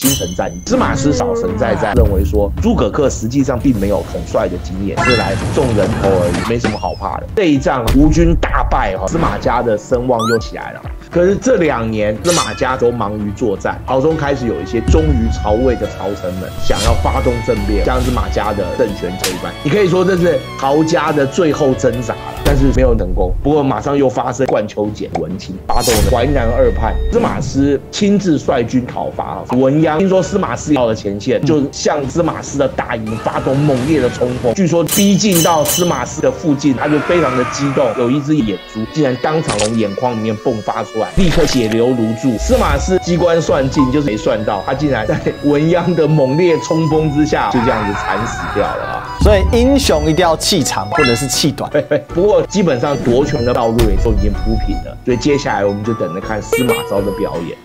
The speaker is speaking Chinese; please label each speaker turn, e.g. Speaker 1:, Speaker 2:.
Speaker 1: 精神战役。司马师少神在认为说，诸葛恪实际上并没有统帅的经验，是来众人头而已，没什么好怕的。这一仗吴军大败，司马家的声望又起来了。可是这2年，司马家都忙于作战，朝中开始有一些忠于曹魏的朝臣们想要发动政变，将司马家的政权推翻。你可以说这是曹家的最后挣扎了，但是没有成功。不过马上又发生冠丘俭、文钦发动了淮南二叛，司马师亲自率军讨伐文鸯。听说司马师到了前线，就向司马师的大营发动猛烈的冲锋。据说逼近到司马师的附近，他就非常的激动，有一只眼珠竟然当场从眼眶里面迸发出来，立刻血流如注。司马师机关算尽，就是没算到，他竟然在文鸯的猛烈冲锋之下，就这样子惨死掉了啊！
Speaker 2: 所以英雄一定要气长，或者是气短。
Speaker 1: 不过基本上夺权的道路也都已经铺平了，所以接下来我们就等着看司马昭的表演。